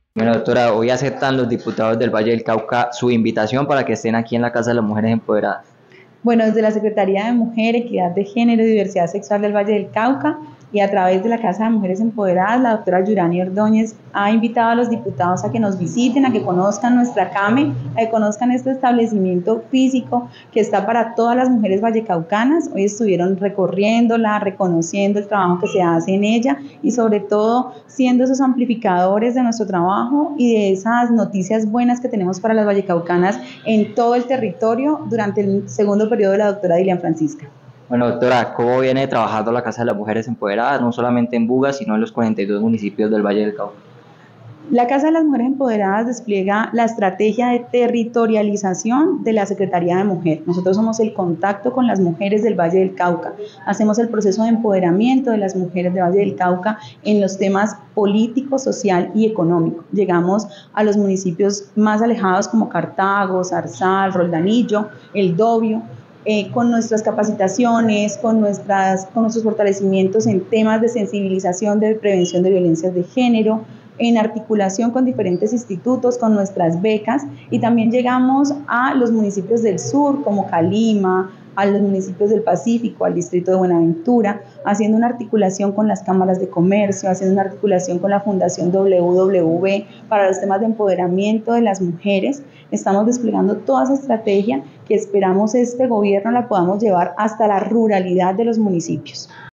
Bueno, doctora, hoy aceptan los diputados del Valle del Cauca su invitación para que estén aquí en la Casa de las Mujeres Empoderadas. Bueno, desde la Secretaría de Mujer, Equidad de Género y Diversidad Sexual del Valle del Cauca y a través de la Casa de Mujeres Empoderadas, la doctora Yurani Ordóñez ha invitado a los diputados a que nos visiten, a que conozcan nuestra CAME, a que conozcan este establecimiento físico que está para todas las mujeres vallecaucanas. Hoy estuvieron recorriéndola, reconociendo el trabajo que se hace en ella y sobre todo siendo esos amplificadores de nuestro trabajo y de esas noticias buenas que tenemos para las vallecaucanas en todo el territorio durante el segundo periodo de la doctora Dilian Francisca. Bueno, doctora, ¿cómo viene trabajando la Casa de las Mujeres Empoderadas, no solamente en Buga, sino en los 42 municipios del Valle del Cauca? La Casa de las Mujeres Empoderadas despliega la estrategia de territorialización de la Secretaría de Mujer. Nosotros somos el contacto con las mujeres del Valle del Cauca. Hacemos el proceso de empoderamiento de las mujeres del Valle del Cauca en los temas político, social y económico. Llegamos a los municipios más alejados como Cartago, Zarzal, Roldanillo, El Dobio, con nuestras capacitaciones, con nuestros fortalecimientos en temas de sensibilización, de prevención de violencias de género, en articulación con diferentes institutos, con nuestras becas, y también llegamos a los municipios del sur como Calima, a los municipios del Pacífico, al distrito de Buenaventura, haciendo una articulación con las cámaras de comercio, haciendo una articulación con la Fundación WW para los temas de empoderamiento de las mujeres. Estamos desplegando toda esa estrategia que esperamos este gobierno la podamos llevar hasta la ruralidad de los municipios.